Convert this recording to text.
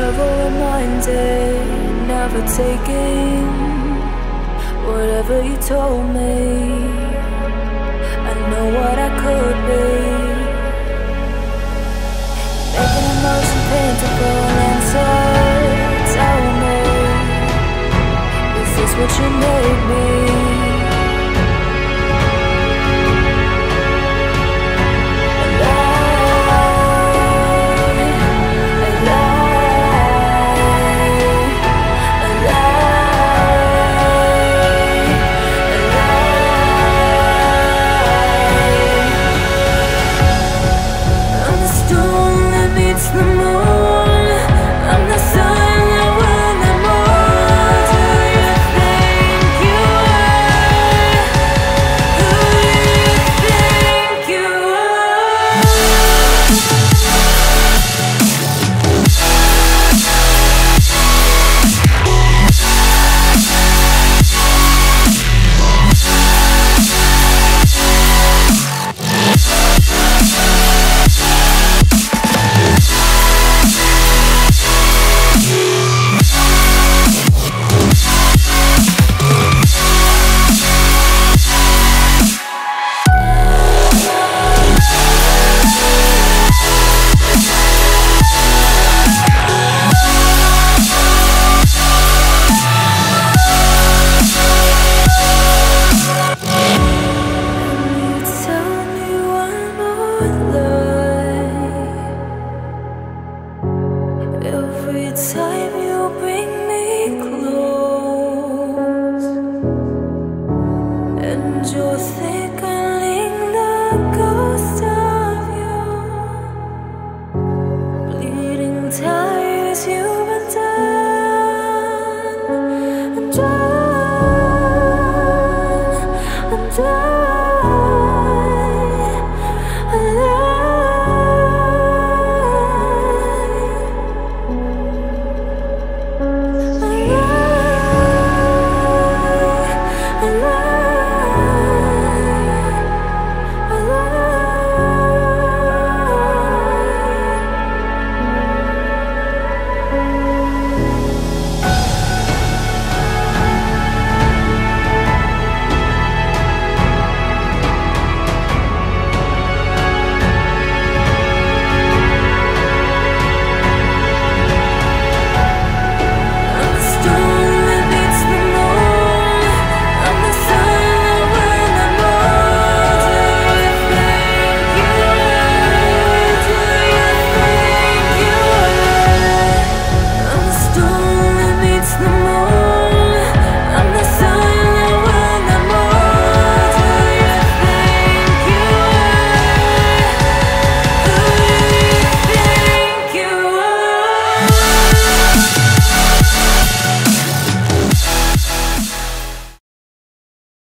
Forever reminded, never taking whatever you told me. I know what I could be, making emotion paintable inside. Tell me, is this what you made me? Every time you bring me close, and you're thickening the ghost of you, bleeding tires you've undone. I'm done, I'm done.